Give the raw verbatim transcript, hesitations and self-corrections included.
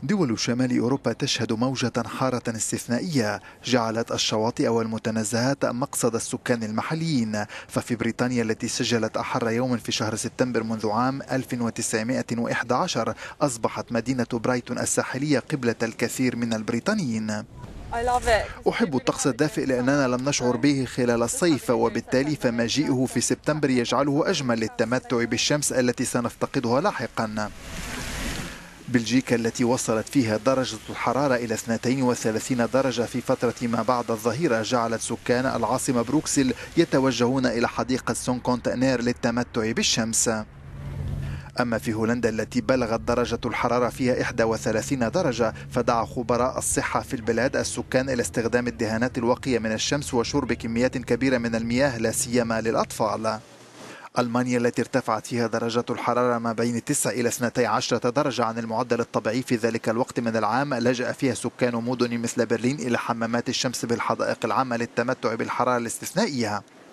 دول شمال أوروبا تشهد موجة حارة استثنائية جعلت الشواطئ والمتنزهات مقصد السكان المحليين. ففي بريطانيا التي سجلت أحر يوم في شهر سبتمبر منذ عام ألف وتسعمائة وأحد عشر أصبحت مدينة برايتون الساحلية قبلة الكثير من البريطانيين. أحب الطقس الدافئ لأننا لم نشعر به خلال الصيف، وبالتالي فمجيئه في سبتمبر يجعله أجمل للتمتع بالشمس التي سنفتقدها لاحقا. بلجيكا التي وصلت فيها درجة الحرارة إلى اثنتين وثلاثين درجة في فترة ما بعد الظهيرة جعلت سكان العاصمة بروكسل يتوجهون إلى حديقة سون كونتينير للتمتع بالشمس. أما في هولندا التي بلغت درجة الحرارة فيها إحدى وثلاثين درجة، فدعا خبراء الصحة في البلاد السكان إلى استخدام الدهانات الواقية من الشمس وشرب كميات كبيرة من المياه لا سيما للأطفال. ألمانيا التي ارتفعت فيها درجة الحرارة ما بين تسعة إلى اثنتي عشرة درجة عن المعدل الطبيعي في ذلك الوقت من العام، لجأ فيها سكان مدن مثل برلين إلى حمامات الشمس بالحدائق العامة للتمتع بالحرارة الاستثنائية.